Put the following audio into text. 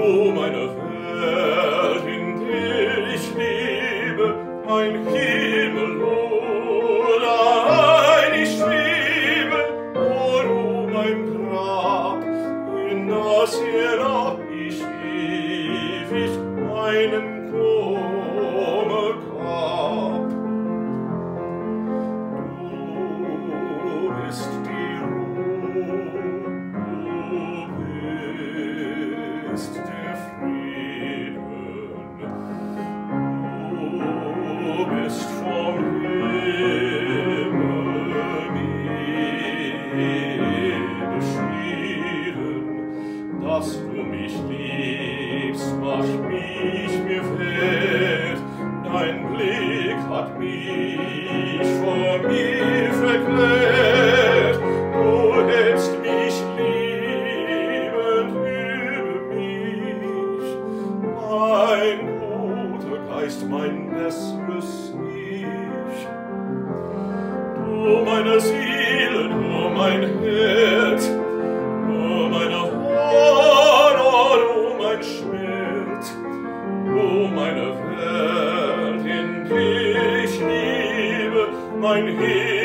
du meine Welt, in der ich lebe, mein Himmel oder ein ich schwebe, o du mein Grab, in das jeder ich ewig meinen Kummer gab. Du bist die Ruhe, du bist der Frieden, du bist vom Himmel mir beschieden, dass du mich liebst, macht mich mir fett, dein Blick hat mich vor mir verklärt, du hältst mich liebend über mich, mein guter Geist, mein besseres Ich. Du meine Seele, du mein Herz, du meine Horn, du mein Schmerz, du meine Welt, in die ich liebe, mein Herz.